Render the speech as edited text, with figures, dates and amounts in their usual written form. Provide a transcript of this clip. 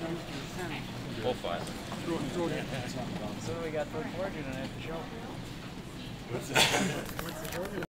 Full 5. So we got 4 tonight at the show.